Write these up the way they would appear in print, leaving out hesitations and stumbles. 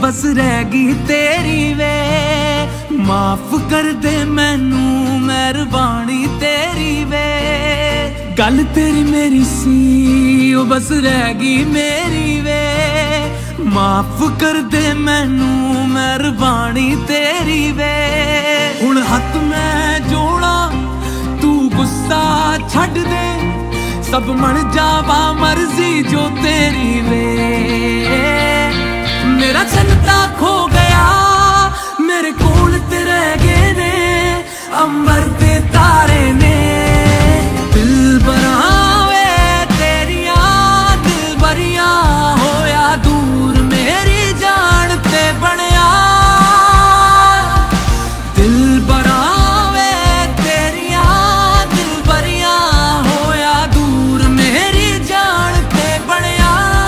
बस रह गई तेरी वे। माफ कर दे मैनू मेहरबानी तेरी वे। गल तेरी मेरी सी ओ बस रह गई मेरी वे। माफ कर दे मैनू मेहरबानी तेरी वे। हुण हथ मैं जोड़ा तू गुस्सा छड्ड दे। सब मन जावा मर्जी जो तेरी वे। मेरा चलता खो गया मेरे कोल ते रह गए ने अंबर ते तारे ने। दिल बरावे तेरिया दिल बरिया होया दूर मेरी जान ते बनया। दिल बरावे तेरिया दिल बरिया होया दूर मेरी जान ते बनया।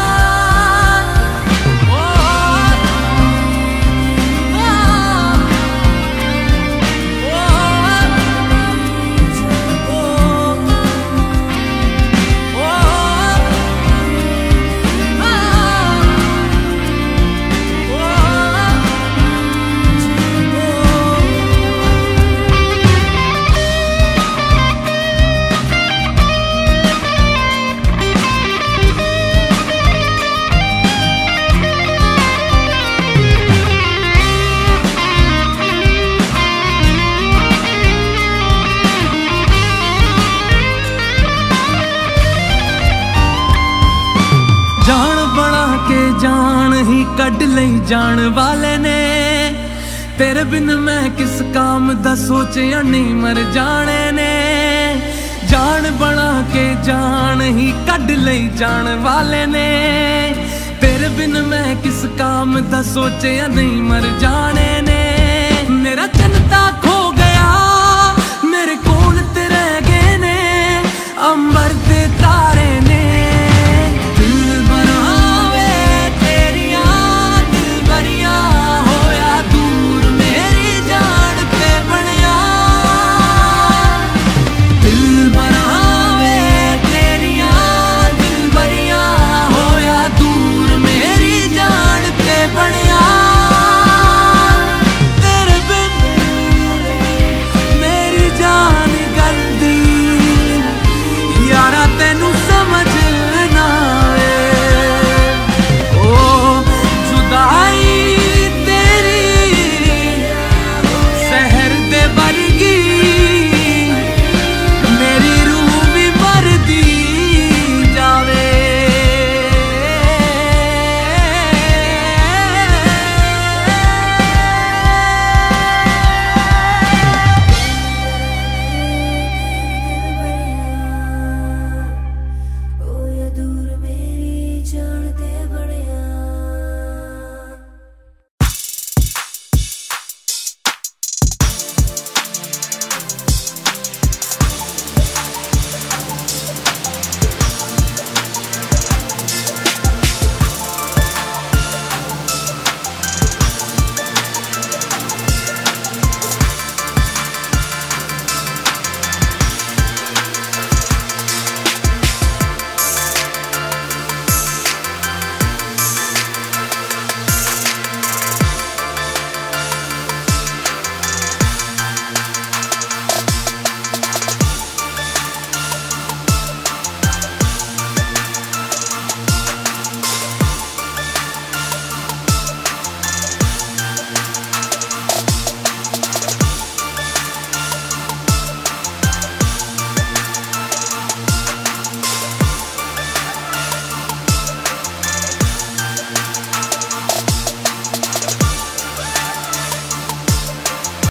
जान बना के जान ही कढ़ लई जान वाले ने। तेरे बिन मैं किस काम दा सोचिया नहीं मर जाने ने। जान बना के जान ही कढ़ लई जान वाले ने। तेरे बिन मैं किस काम दा सोचिया नहीं मर जाने ने। मेरा चलता खो गया मेरे कोल ते रह गए ने अंबर ते तारे।